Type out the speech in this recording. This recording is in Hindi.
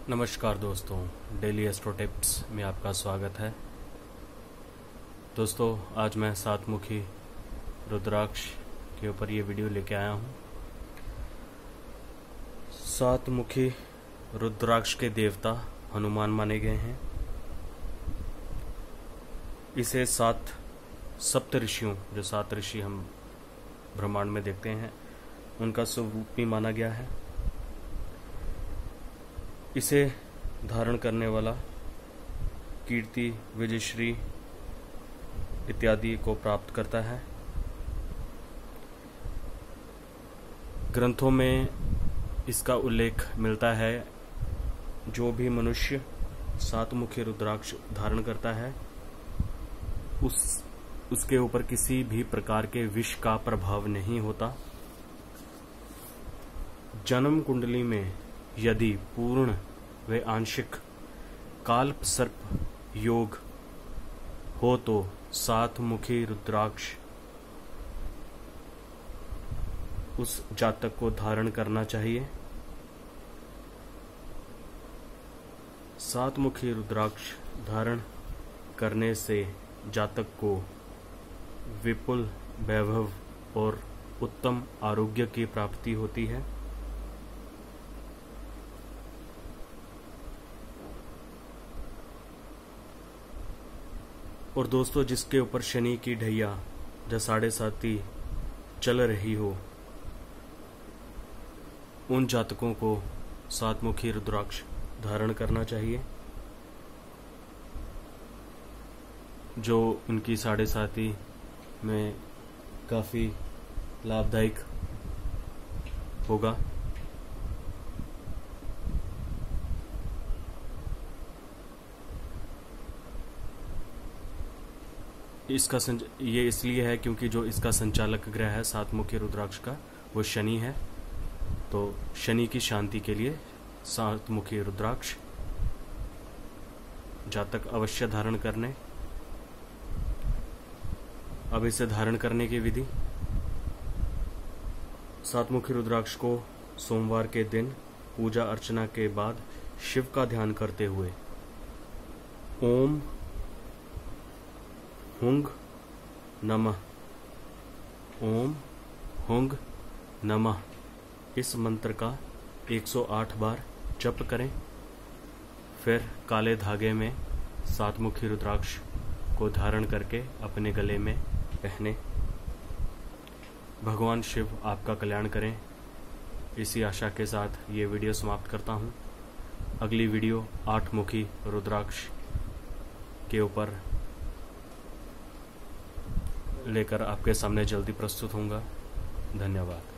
नमस्कार दोस्तों, डेली एस्ट्रो टिप्स में आपका स्वागत है। दोस्तों, आज मैं सातमुखी रुद्राक्ष के ऊपर ये वीडियो लेके आया हूँ। सातमुखी रुद्राक्ष के देवता हनुमान माने गए हैं। इसे सप्त ऋषियों, जो 7 ऋषि हम ब्रह्मांड में देखते हैं, उनका स्वरूप भी माना गया है। इसे धारण करने वाला कीर्ति, विजयश्री इत्यादि को प्राप्त करता है। ग्रंथों में इसका उल्लेख मिलता है। जो भी मनुष्य सातमुखी रुद्राक्ष धारण करता है उसके ऊपर किसी भी प्रकार के विष का प्रभाव नहीं होता। जन्म कुंडली में यदि पूर्ण व आंशिक काल्प सर्प योग हो तो सातमुखी रुद्राक्ष उस जातक को धारण करना चाहिए। सातमुखी रुद्राक्ष धारण करने से जातक को विपुल वैभव और उत्तम आरोग्य की प्राप्ति होती है। और दोस्तों, जिसके ऊपर शनि की ढैया या 7.5 चल रही हो, उन जातकों को सातमुखी रुद्राक्ष धारण करना चाहिए, जो उनकी 7.5 में काफी लाभदायक होगा। ये इसलिए है क्योंकि जो इसका संचालक ग्रह है सातमुखी रुद्राक्ष का, वो शनि है। तो शनि की शांति के लिए सातमुखी रुद्राक्ष जातक अवश्य धारण करने। अब इसे धारण करने की विधि: सातमुखी रुद्राक्ष को सोमवार के दिन पूजा अर्चना के बाद शिव का ध्यान करते हुए ओम हुंग नमः, ओम हुंग नमः इस मंत्र का 108 बार जप करें। फिर काले धागे में सातमुखी रुद्राक्ष को धारण करके अपने गले में पहने। भगवान शिव आपका कल्याण करें। इसी आशा के साथ ये वीडियो समाप्त करता हूँ। अगली वीडियो 8 मुखी रुद्राक्ष के ऊपर लेकर आपके सामने जल्दी प्रस्तुत होऊंगा। धन्यवाद।